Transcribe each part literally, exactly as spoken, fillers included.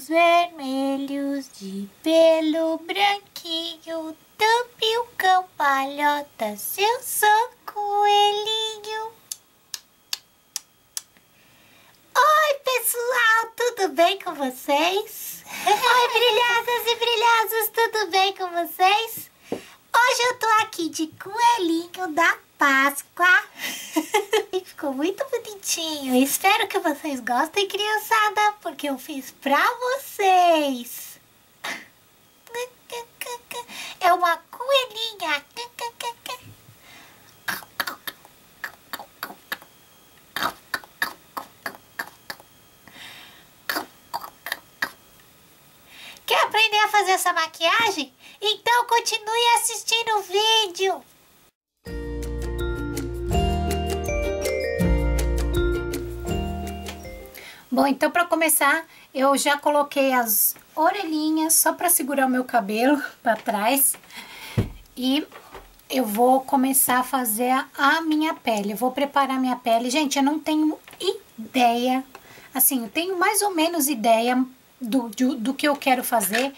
vermelhos de pelo branquinho, tupiu cão palhotas, eu sou coelhinho. Oi pessoal, tudo bem com vocês? Oi brilhosas e brilhosos, tudo bem com vocês? Hoje eu tô aqui de coelhinho da Páscoa. Ficou muito bonitinho. Espero que vocês gostem, criançada, porque eu fiz pra vocês. É uma coelhinha. Quer aprender a fazer essa maquiagem? Então continue assistindo o vídeo. Bom, então para começar, eu já coloquei as orelhinhas só para segurar o meu cabelo para trás. E eu vou começar a fazer a minha pele. Eu vou preparar minha pele. Gente, eu não tenho ideia, assim, eu tenho mais ou menos ideia do, do, do que eu quero fazer.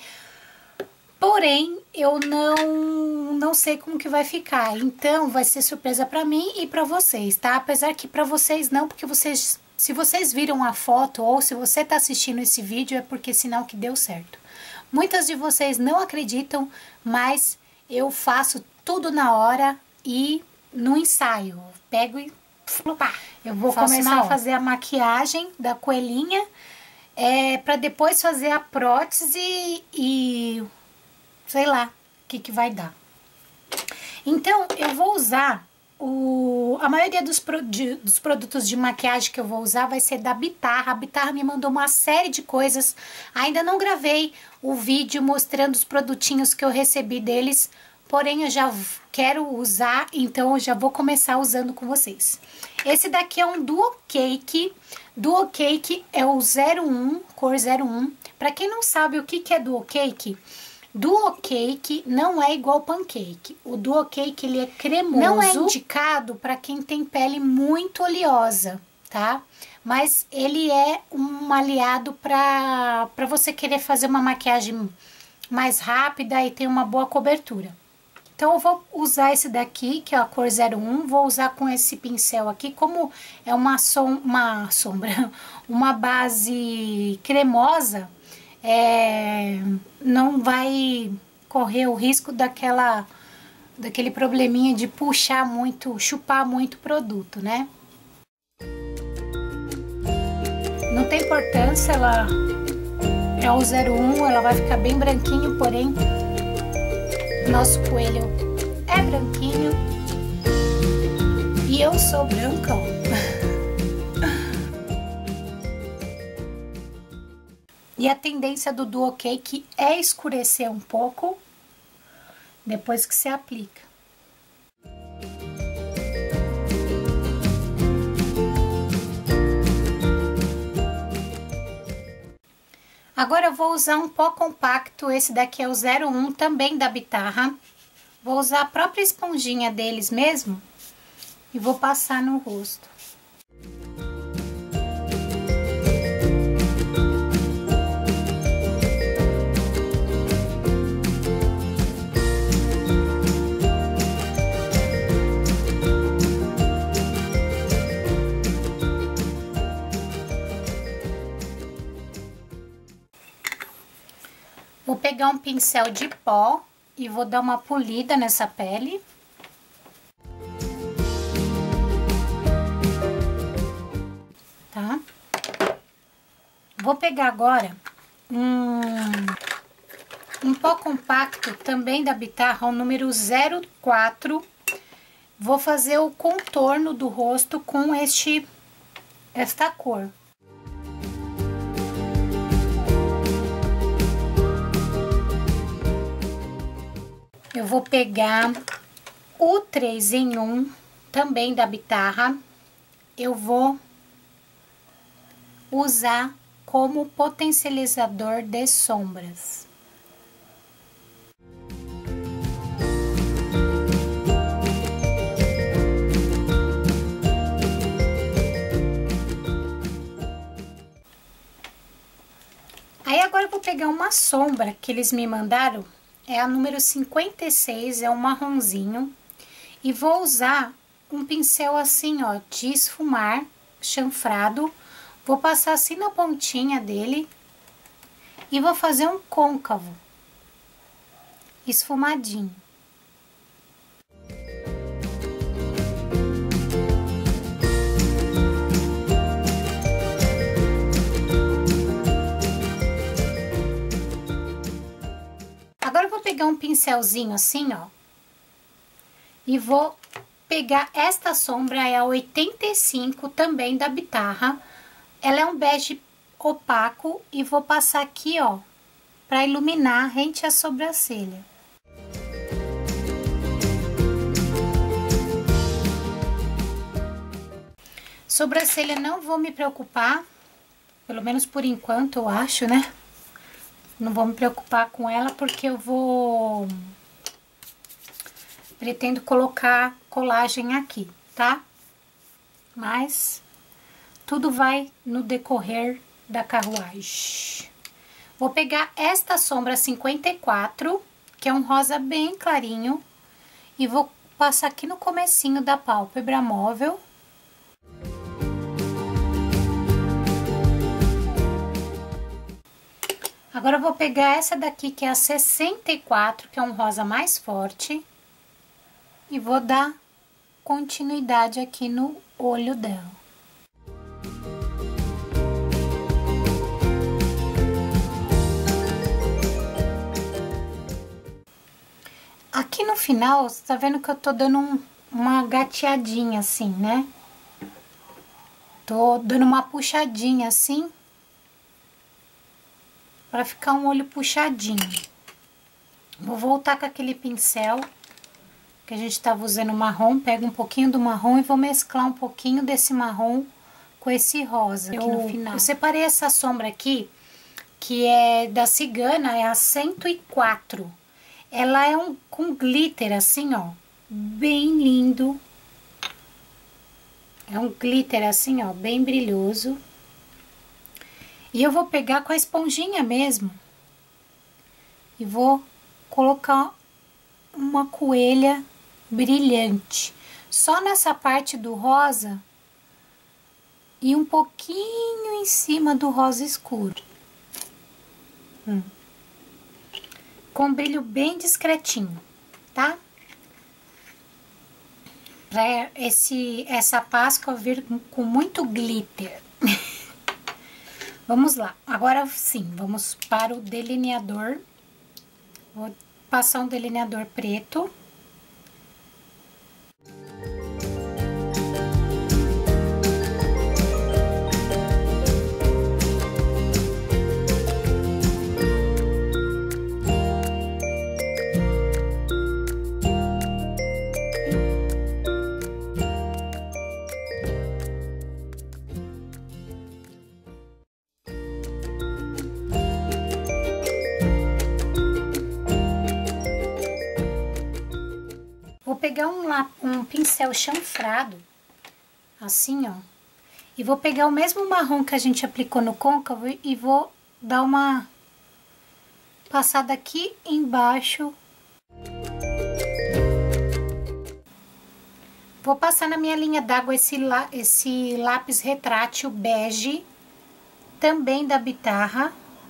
Porém, eu não, não sei como que vai ficar. Então, vai ser surpresa para mim e para vocês, tá? Apesar que para vocês não, porque vocês... Se vocês viram a foto ou se você está assistindo esse vídeo, é porque é sinal que deu certo. Muitas de vocês não acreditam, mas eu faço tudo na hora e no ensaio. Eu pego e... Pá, eu vou começar a fazer a maquiagem da coelhinha, é, para depois fazer a prótese e... sei lá o que, que vai dar. Então, eu vou usar... O, a maioria dos, pro, de, dos produtos de maquiagem que eu vou usar vai ser da Bitarra. A Bitarra me mandou uma série de coisas. Ainda não gravei o vídeo mostrando os produtinhos que eu recebi deles. Porém, eu já quero usar, então eu já vou começar usando com vocês. Esse daqui é um Duo Cake. Duo Cake é o zero um, cor zero um. Para quem não sabe o que, que é Duo Cake... Duo Cake não é igual pancake. O Duo Cake, ele é cremoso. Não é indicado para quem tem pele muito oleosa, tá? Mas ele é um aliado para para você querer fazer uma maquiagem mais rápida e ter uma boa cobertura. Então, eu vou usar esse daqui, que é a cor zero um. Vou usar com esse pincel aqui, como é uma, som uma sombra, uma base cremosa. É, não vai correr o risco daquela, daquele probleminha de puxar muito, chupar muito produto, né? Não tem importância, ela é o zero um, ela vai ficar bem branquinho, porém nosso coelho é branquinho e eu sou branca, ó. E a tendência do Duo Cake é escurecer um pouco depois que se aplica. Agora eu vou usar um pó compacto, esse daqui é o zero um, também da Bitarra. Vou usar a própria esponjinha deles mesmo e vou passar no rosto. Vou pegar um pincel de pó e vou dar uma polida nessa pele. Tá? Vou pegar agora um, um pó compacto também da Bitarra, o número zero quatro. Vou fazer o contorno do rosto com este, esta cor. Eu vou pegar o três em um, também da Bitarra. Eu vou usar como potencializador de sombras. Aí agora eu vou pegar uma sombra que eles me mandaram, é a número cinquenta e seis, é um marronzinho. E vou usar um pincel assim, ó, de esfumar, chanfrado. Vou passar assim na pontinha dele e vou fazer um côncavo, esfumadinho. Agora eu vou pegar um pincelzinho assim, ó, e vou pegar esta sombra, é a oitenta e cinco, também da Bitarra. Ela é um bege opaco e vou passar aqui, ó, pra iluminar rente à sobrancelha. Sobrancelha não vou me preocupar, pelo menos por enquanto, eu acho, né? Não vou me preocupar com ela porque eu vou... pretendo colocar colagem aqui, tá? Mas tudo vai no decorrer da carruagem. Vou pegar esta sombra cinquenta e quatro, que é um rosa bem clarinho, e vou passar aqui no comecinho da pálpebra móvel. Agora eu vou pegar essa daqui, que é a sessenta e quatro, que é um rosa mais forte, e vou dar continuidade aqui no olho dela. Aqui no final, você tá vendo que eu tô dando um, uma gateadinha assim, né? Tô dando uma puxadinha assim, pra ficar um olho puxadinho. Vou voltar com aquele pincel que a gente tava usando marrom, pego um pouquinho do marrom e vou mesclar um pouquinho desse marrom com esse rosa aqui eu, no final. Eu separei essa sombra aqui, que é da Cigana, é a cento e quatro. Ela é um com glitter assim, ó, bem lindo. É um glitter assim, ó, bem brilhoso. E eu vou pegar com a esponjinha mesmo e vou colocar uma coelha brilhante. Só nessa parte do rosa e um pouquinho em cima do rosa escuro. Hum. Com um brilho bem discretinho, tá? Pra esse, essa Páscoa vir com muito glitter. Vamos lá, agora sim, vamos para o delineador. Vou passar um delineador preto. Vou pegar um, um pincel chanfrado, assim, ó, e vou pegar o mesmo marrom que a gente aplicou no côncavo e vou dar uma passada aqui embaixo. Vou passar na minha linha d'água esse, esse lápis retrátil bege, também da Bitarra.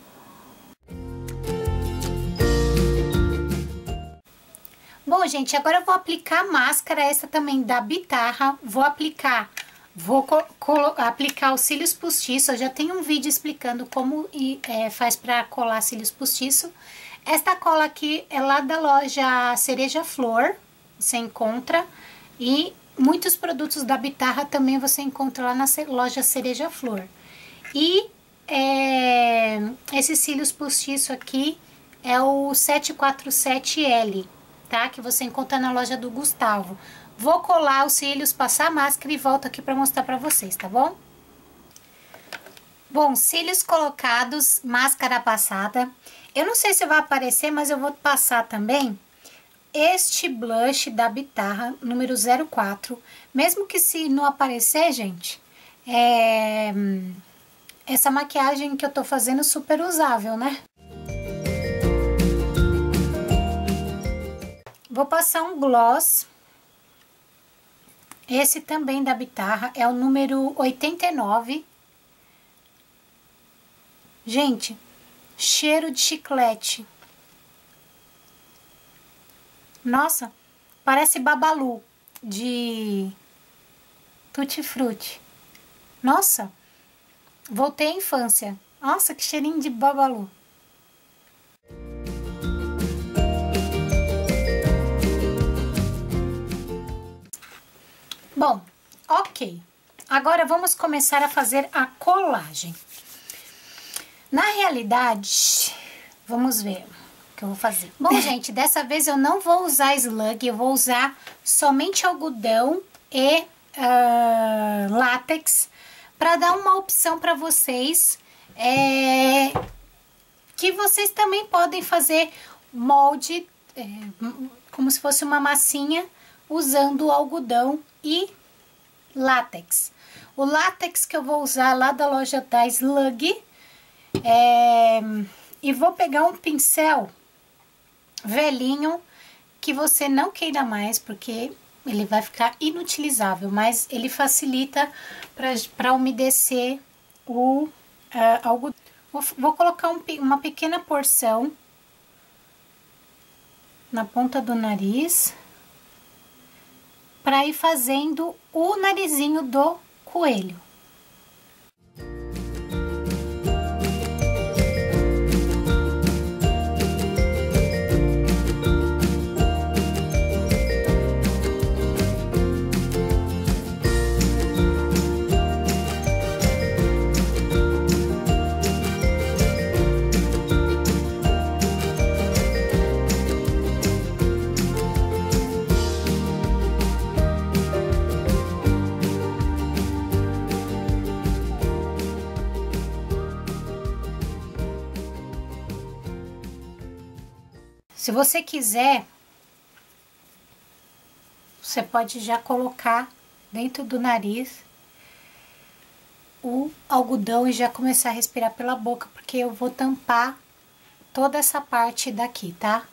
Bom, gente, agora eu vou aplicar a máscara, essa também da Bitarra. Vou aplicar, vou aplicar os cílios postiços. Eu já tenho um vídeo explicando como é, faz para colar cílios postiços. Esta cola aqui é lá da loja Cereja Flor, você encontra. E muitos produtos da Bitarra também você encontra lá na loja Cereja Flor. E é, esses cílios postiços aqui é o sete quatro sete L. Tá? Que você encontra na loja do Gustavo. Vou colar os cílios, passar a máscara e volto aqui pra mostrar pra vocês, tá bom? Bom, cílios colocados, máscara passada. Eu não sei se vai aparecer, mas eu vou passar também este blush da Bitarra, número zero quatro. Mesmo que se não aparecer, gente, é, essa maquiagem que eu tô fazendo super usável, né? Vou passar um gloss. Esse também da Bitarra, é o número oitenta e nove. Gente, cheiro de chiclete. Nossa, parece Babalu de Tutti Frutti. Nossa, voltei à infância. Nossa, que cheirinho de Babalu. Bom, ok. Agora vamos começar a fazer a colagem. Na realidade, vamos ver o que eu vou fazer. Bom, gente, dessa vez eu não vou usar slug, eu vou usar somente algodão e uh, látex para dar uma opção para vocês, é, que vocês também podem fazer molde, é, como se fosse uma massinha, usando algodão e látex. O látex que eu vou usar lá da loja da Slug, é, e vou pegar um pincel velhinho que você não queira mais, porque ele vai ficar inutilizável, mas ele facilita para umedecer o uh, algodão. Vou, vou colocar um, uma pequena porção na ponta do nariz, para ir fazendo o narizinho do coelho. Se você quiser, você pode já colocar dentro do nariz o algodão e já começar a respirar pela boca, porque eu vou tampar toda essa parte daqui, tá?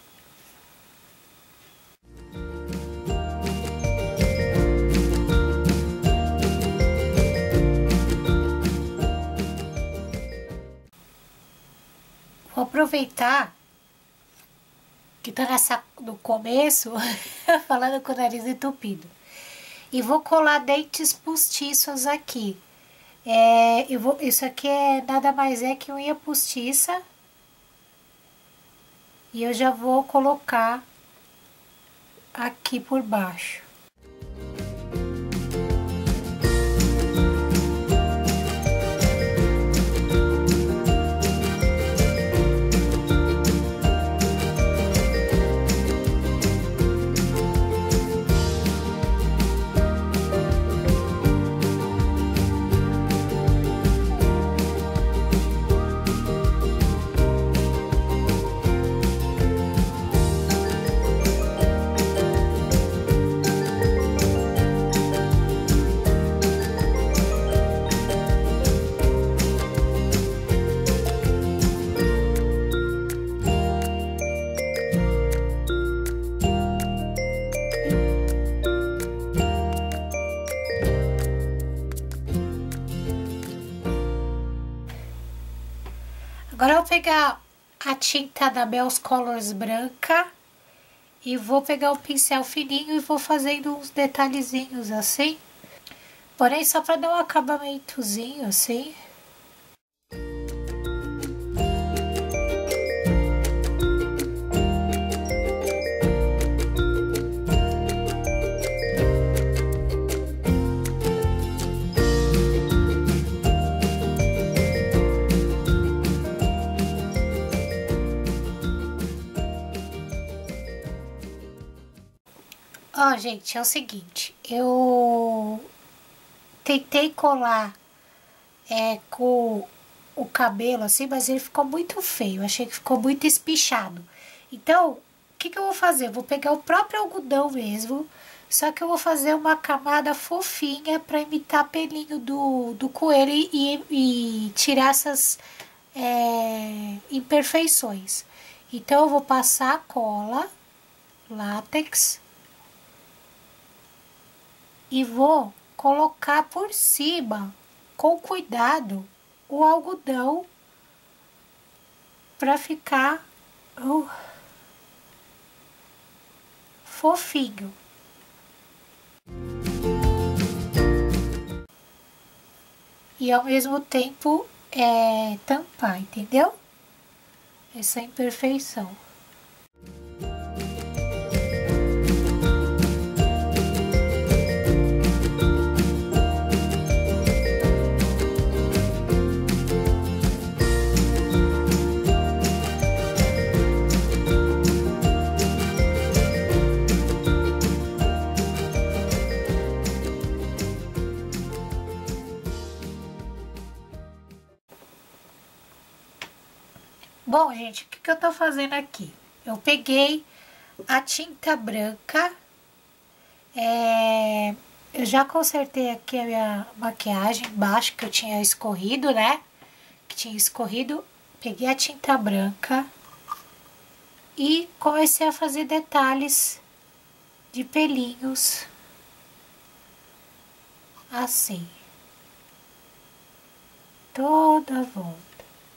Vou aproveitar que tô nessa, no começo, falando com o nariz entupido. E vou colar dentes postiços aqui. É, eu vou, isso aqui é nada mais é que unha postiça. E eu já vou colocar aqui por baixo. Agora eu vou pegar a tinta da Bells Colors branca e vou pegar o pincel fininho e vou fazendo uns detalhezinhos assim. Porém, só para dar um acabamentozinho assim. Ó, gente, é o seguinte, eu tentei colar é, com o cabelo assim, mas ele ficou muito feio, achei que ficou muito espichado. Então, o que que eu vou fazer? Eu vou pegar o próprio algodão mesmo, Só que eu vou fazer uma camada fofinha para imitar pelinho do, do coelho e, e tirar essas é, imperfeições. Então, eu vou passar a cola, látex, e vou colocar por cima, com cuidado, o algodão para ficar uh, fofinho. E ao mesmo tempo é, tampar, entendeu? Essa imperfeição. Bom, gente, o que, que eu tô fazendo aqui? Eu peguei a tinta branca, é, eu já consertei aqui a minha maquiagem embaixo, que eu tinha escorrido, né? Que tinha escorrido. Peguei a tinta branca e comecei a fazer detalhes de pelinhos, assim, toda a volta.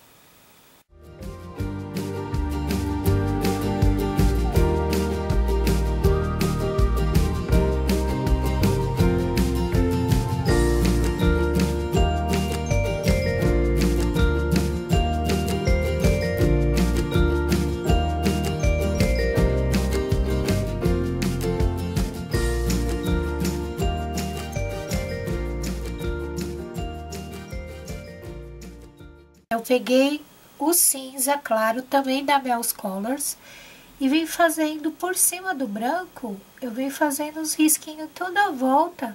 Eu peguei o cinza claro, também da Mel's Colors, e vim fazendo por cima do branco, eu vim fazendo os risquinhos toda a volta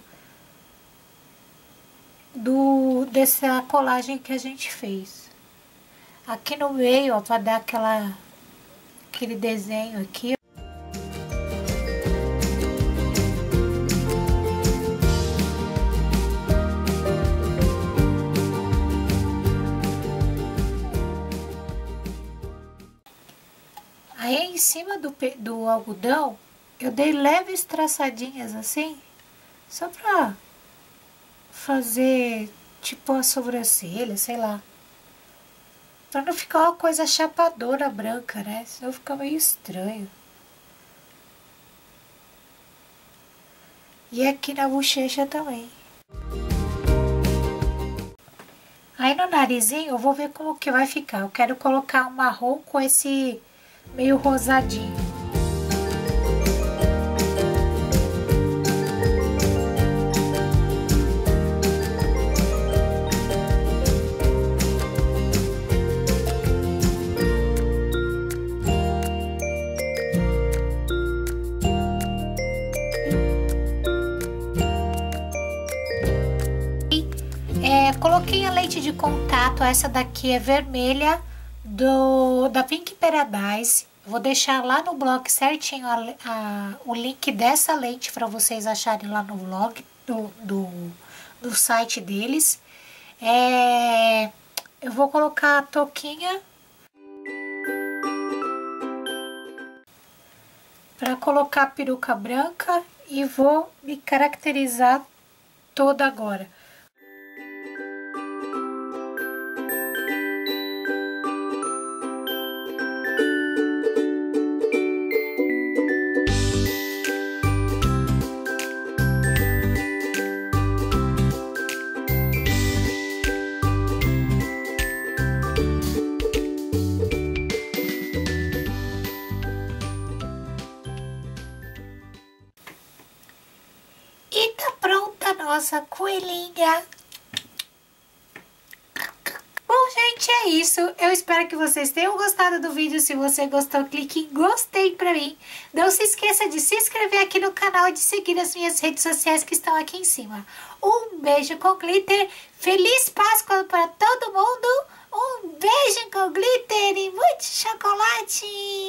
do, dessa colagem que a gente fez. Aqui no meio, ó, pra dar aquela, aquele desenho aqui. Aí, em cima do, do algodão, eu dei leves traçadinhas assim, só pra fazer tipo a sobrancelha, sei lá. Pra não ficar uma coisa chapadora branca, né? Senão fica meio estranho. E aqui na bochecha também. Aí no narizinho eu vou ver como que vai ficar. Eu quero colocar um marrom com esse meio rosadinho. É, coloquei a lente de contato, essa daqui é vermelha, do da Pink Paradise. Vou deixar lá no blog certinho a, a, o link dessa lente para vocês acharem lá no blog do, do, do site deles. É, eu vou colocar a touquinha para colocar a peruca branca e vou me caracterizar toda agora. E tá pronta a nossa coelhinha. Bom, gente, é isso. Eu espero que vocês tenham gostado do vídeo. Se você gostou, clique em gostei pra mim. Não se esqueça de se inscrever aqui no canal e de seguir as minhas redes sociais que estão aqui em cima. Um beijo com glitter. Feliz Páscoa para todo mundo. Um beijo com glitter e muito chocolate.